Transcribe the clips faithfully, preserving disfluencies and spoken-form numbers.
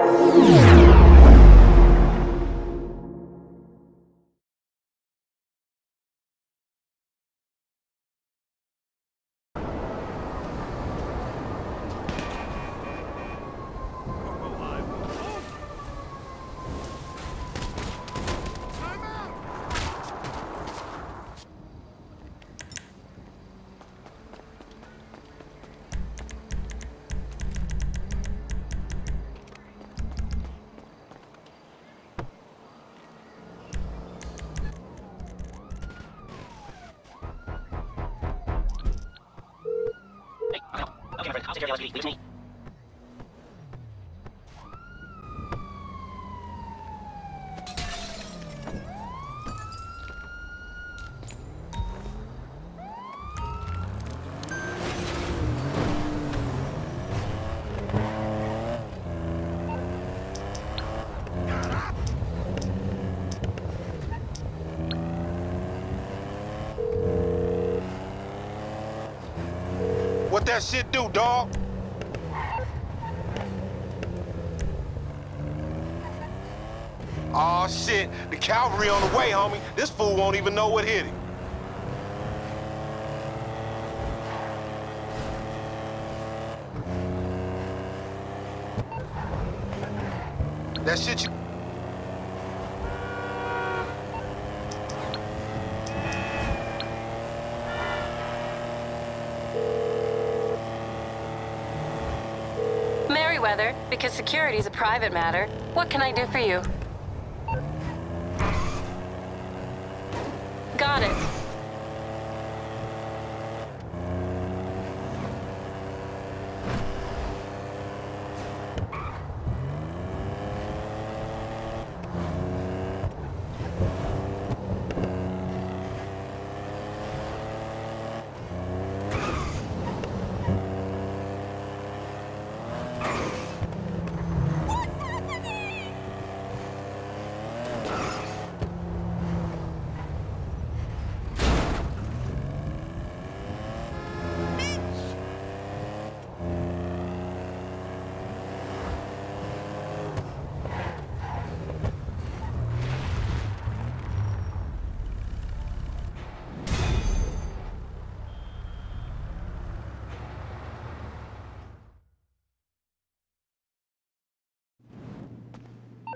Okay, my friend, I'll take care of the L S P D. Leave it to me. What that shit do, dawg? Aw, shit. The cavalry on the way, homie. This fool won't even know what hit him. That shit you... Merryweather, because security's a private matter, what can I do for you? Got it.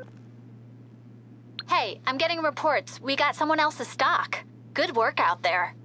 Hey, I'm getting reports. We got someone else's stock. Good work out there.